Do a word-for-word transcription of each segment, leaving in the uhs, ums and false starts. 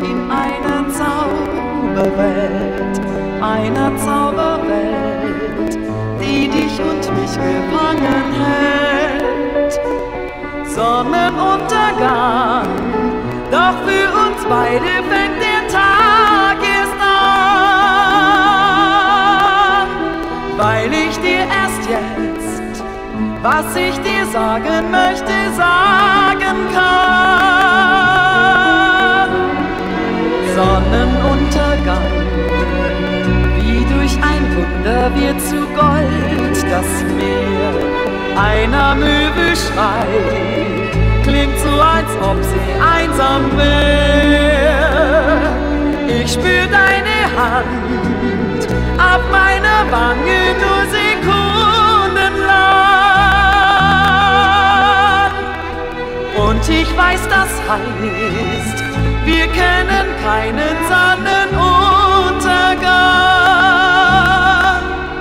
in einer Zauberwelt, einer Zauberwelt, die dich und mich gefangen hält. Sonnenuntergang, doch für uns beide fängt der Tag erst an, weil ich dir erst jetzt, was ich dir sagen möchte, sagen kann. Sonnenuntergang, wie durch ein Wunder wird zu Gold das Meer. Einer Möwe schreit, klingt so, als ob sie einsam wär. Ich spür deine Hand auf meiner Wange nur sekundenlang. Und ich weiß, das heißt, wir kennen keinen Sonnenuntergang.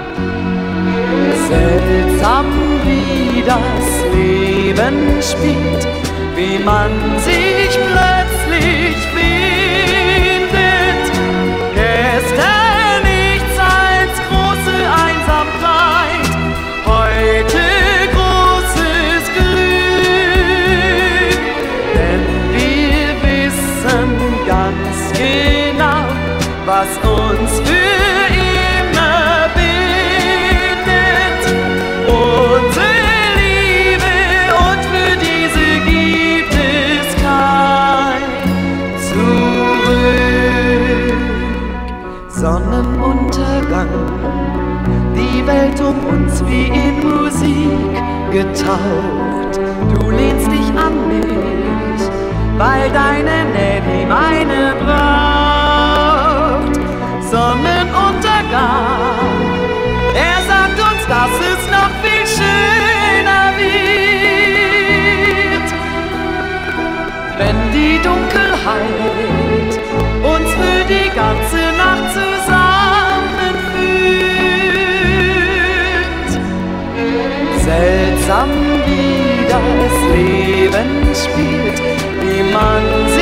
Seltsam, wie das Leben spielt, wie man sich plötzlich findet. Gestern nichts als große Einsamkeit, heute großes Glück. Denn wir wissen ganz genau, was uns für immer bindet. Unsere Liebe, und für diese gibt es kein Zurück. Sonnenuntergang, die Welt um uns wie in Musik getaucht. Du lehnst dich an mich, weil deine Nähe die meine braucht. Sonnenuntergang, er sagt uns, dass es noch viel schöner wird, wenn die Dunkelheit uns für die ganze Nacht zusammenführt. Seltsam, wie das Leben spielt, wie man